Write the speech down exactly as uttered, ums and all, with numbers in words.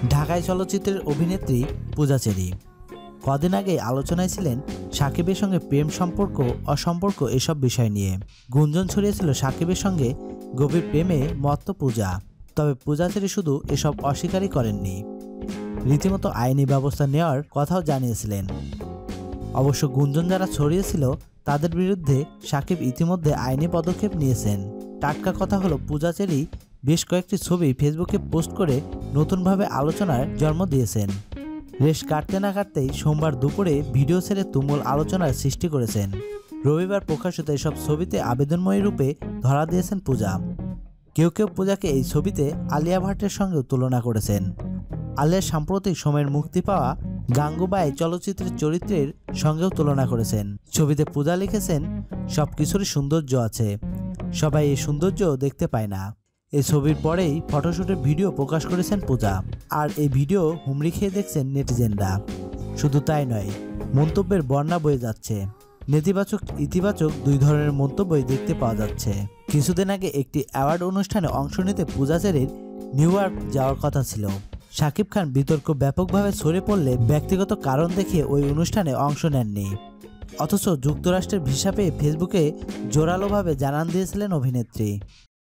ঢাকায় চলচ্চিত্রের অভিনেত্রী পূজা চেরি কদিন আগে আলোচনায় ছিলেন সাকিবের সঙ্গে প্রেম সম্পর্ক অসম্পর্ক এসব বিষয় নিয়ে। গুঞ্জন ছড়িয়েছিল সাকিবের সঙ্গে গভীর প্রেমে মত্ত পূজা। তবে পূজা চেরি শুধু এসব অস্বীকারই করেননি, রীতিমতো আইনি ব্যবস্থা নেওয়ার কথাও জানিয়েছিলেন। অবশ্য গুঞ্জন যারা ছড়িয়েছিল তাদের বিরুদ্ধে সাকিব ইতিমধ্যে আইনি পদক্ষেপ নিয়েছেন। টাটকা কথা হলো, পূজা চেরি বেশ কয়েকটি ছবি ফেসবুকে পোস্ট করে নতুনভাবে আলোচনার জন্ম দিয়েছেন। রেশ কাটতে না কাটতেই সোমবার দুপুরে ভিডিও ছেড়ে তুমুল আলোচনার সৃষ্টি করেছেন। রবিবার প্রকাশিত এসব ছবিতে আবেদনময়ী রূপে ধরা দিয়েছেন পূজা। কেউ কেউ পূজাকে এই ছবিতে আলিয়া ভাটের সঙ্গেও তুলনা করেছেন। আলিয়ার সাম্প্রতিক সময়ের মুক্তি পাওয়া গাঙ্গুবাই চলচ্চিত্রের চরিত্রের সঙ্গেও তুলনা করেছেন। ছবিতে পূজা লিখেছেন, সব কিছুরই সৌন্দর্য আছে, সবাই এই সৌন্দর্য দেখতে পায় না। এই ছবির পরেই ফটোশ্যুটের ভিডিও প্রকাশ করেছেন পূজা। আর এই ভিডিও হুমড়ি খেয়ে দেখছেন নেটিজেনরা। শুধু তাই নয়, মন্তব্যের বন্যা বয়ে যাচ্ছে। নেতিবাচক ইতিবাচক দুই ধরনের মন্তব্যই দেখতে পাওয়া যাচ্ছে। কিছুদিন আগে একটি অ্যাওয়ার্ড অনুষ্ঠানে অংশ নিতে পূজা চেরির নিউ ইয়র্ক যাওয়ার কথা ছিল। শাকিব খান বিতর্ক ব্যাপকভাবে ছড়িয়ে পড়লে ব্যক্তিগত কারণ দেখিয়ে ওই অনুষ্ঠানে অংশ নেননি। অথচ যুক্তরাষ্ট্রের ভিসা পেয়ে ফেসবুকে জোরালোভাবে জানান দিয়েছিলেন অভিনেত্রী।